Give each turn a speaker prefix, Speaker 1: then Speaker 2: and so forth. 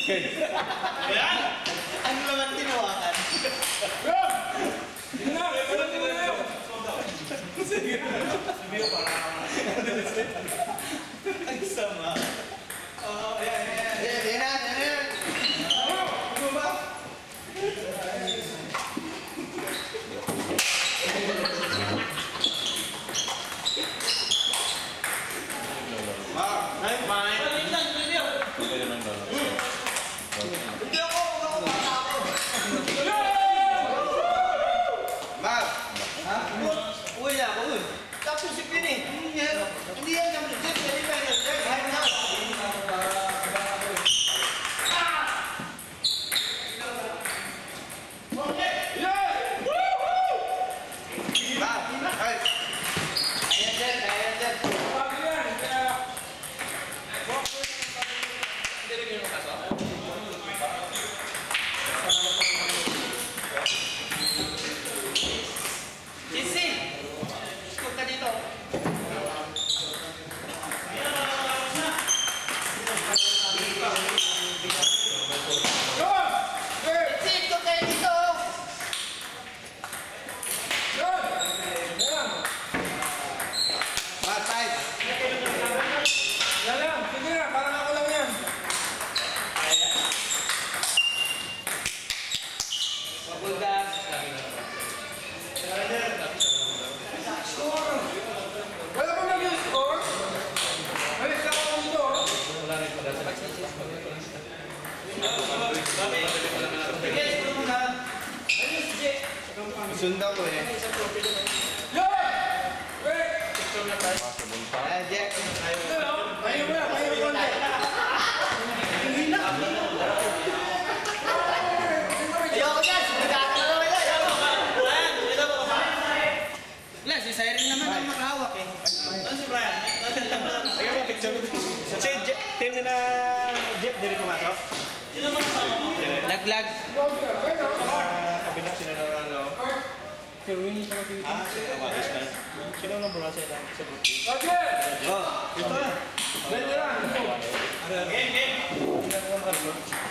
Speaker 1: Ayan! Ano naman tinawakan?
Speaker 2: Sige na, may pala nila na yun.
Speaker 1: Sige. Sabi ko parang... Ang sama. Oo, ayan. Ayan na. Ano ba? Ay, fine. Hindi ako ako. Mag! Ha? Uwi na ako. Tapos si Pin eh. Hindi yan naman. Hindi pa yan. Kahit na. Sunda ko eh.
Speaker 2: Yo!
Speaker 1: Jack.
Speaker 2: Payo mo na.
Speaker 1: Ayoko dyan! Sumigatan na naman yan! Brian! Ito mo ka wala, si Siren naman ang makahawak eh. Ano si Brian? Ayun mo, picture. Si team nila Jeff, dili pumasok? Sino mo kasama mo? Laglag. Kabinak sila na ano? Kawatis na. Sino ang number 1 sa group?
Speaker 2: Roger!
Speaker 1: Oh, ito na.
Speaker 2: Game!
Speaker 1: Game!